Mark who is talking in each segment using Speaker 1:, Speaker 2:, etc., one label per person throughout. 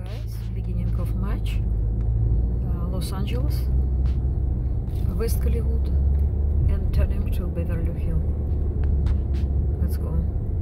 Speaker 1: guys, beginning of March, Los Angeles, West Hollywood, and turning to Beverly Hills. Let's go.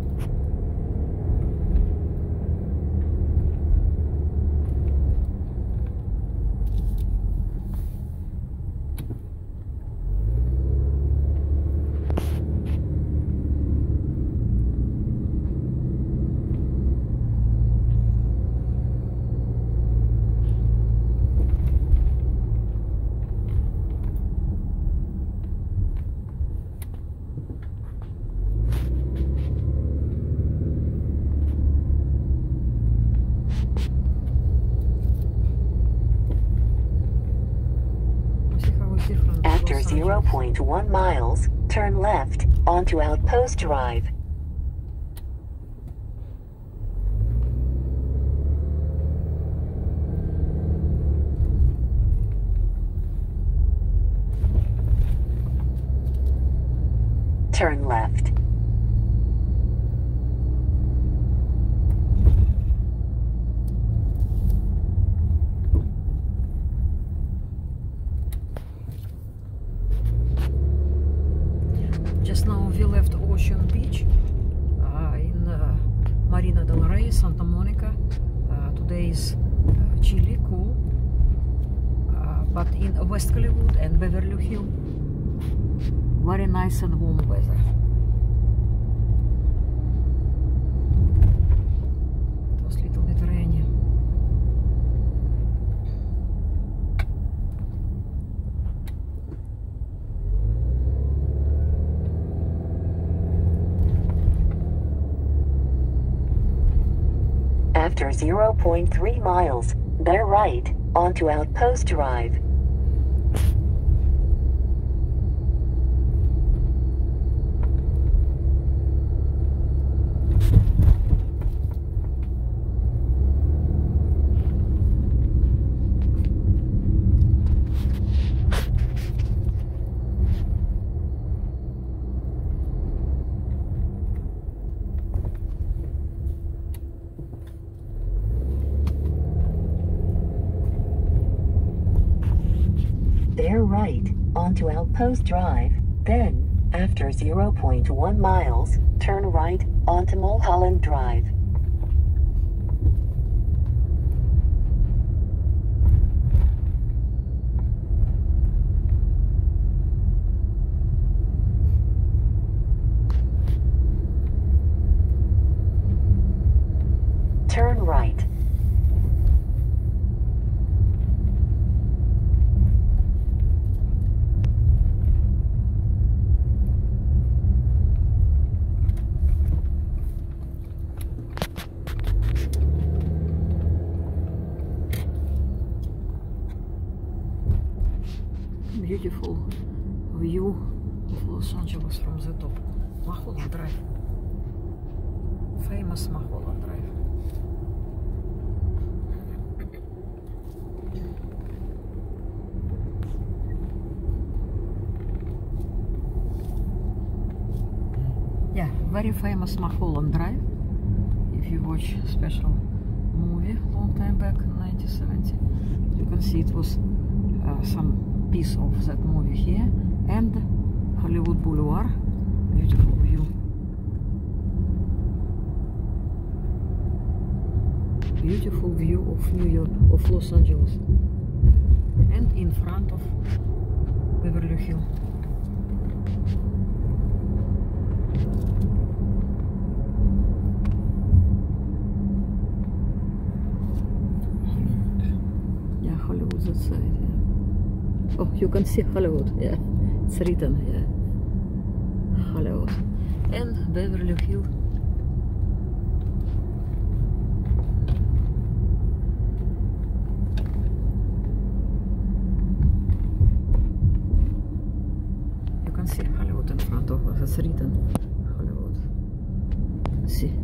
Speaker 2: After 0.1 miles, turn left onto Outpost Drive. Turn left.
Speaker 1: Just now we left Ocean Beach in Marina del Rey, Santa Monica. Today is chilly, cool, but in West Hollywood and Beverly Hills, very nice and warm weather. It was a little bit rainy.
Speaker 2: After 0.3 miles, bear right onto Outpost Drive. Bear right onto Outpost Drive, then, after 0.1 miles, turn right onto Mulholland Drive. Turn right.
Speaker 1: Beautiful view of Los Angeles from the top. Mulholland Drive. Famous Mulholland Drive. Yeah, very famous Mulholland Drive. If you watch special movie long time back in 1970, you can see it was some piece of that movie here, and Hollywood Boulevard. Beautiful view. Beautiful view of New York, of Los Angeles, and in front of Beverly Hills. Yeah, Hollywood that side. Yeah. Oh, you can see Hollywood, yeah, it's written here, Hollywood, and Beverly Hills. You can see Hollywood in front of us, it's written Hollywood. See.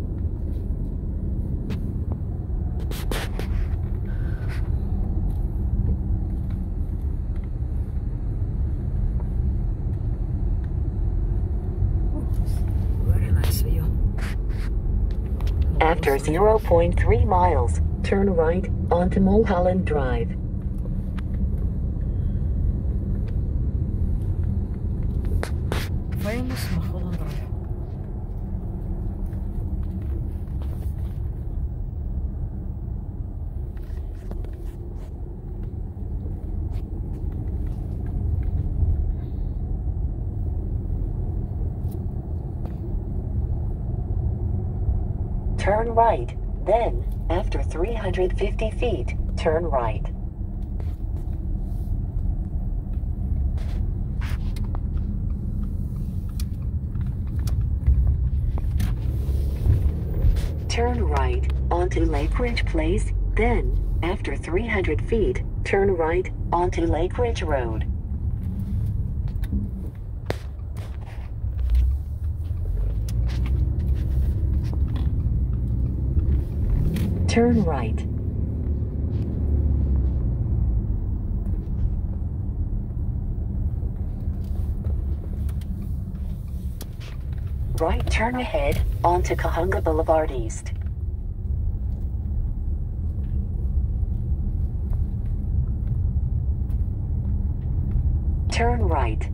Speaker 2: After 0.3 miles, turn right onto Mulholland Drive.
Speaker 1: Famous Mulholland Drive.
Speaker 2: Turn right, then, after 350 feet, turn right. Turn right onto Lake Ridge Place, then, after 300 feet, turn right onto Lake Ridge Road. Turn right. Right turn ahead onto Cahunga Boulevard East. Turn right.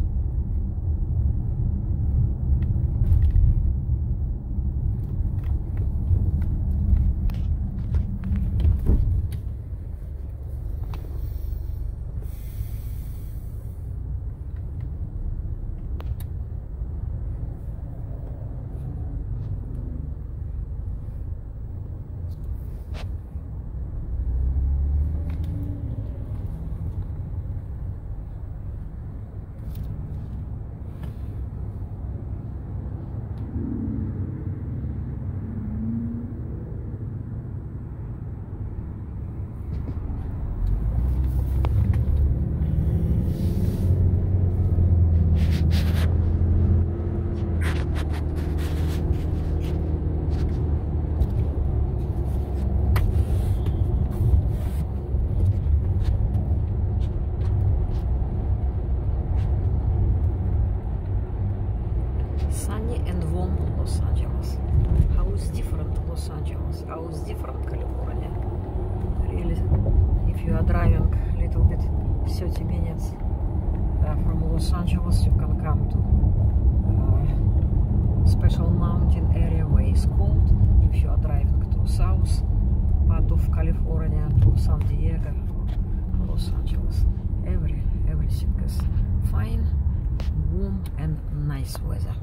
Speaker 1: Sunny and warm Los Angeles. How is different Los Angeles? How is different California? Really, if you are driving a little bit 30 minutes from Los Angeles, you can come to special mountain area where it's cold. If you are driving to south part of California, to San Diego, Los Angeles, everything is fine, warm and nice weather.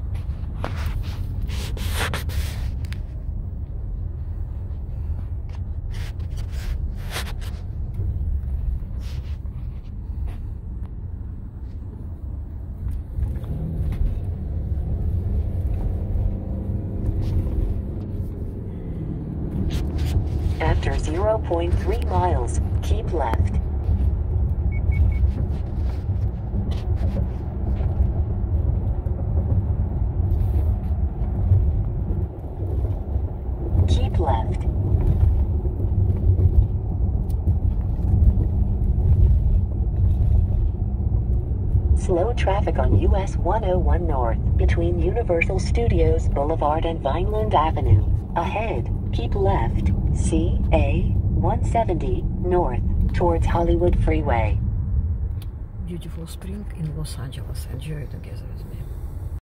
Speaker 2: After 0.3 miles, keep left. Keep left. Slow traffic on US 101 North between Universal Studios Boulevard and Vineland Avenue. Ahead, keep left, CA 170 North towards Hollywood Freeway.
Speaker 1: Beautiful spring in Los Angeles. Enjoy it together with me.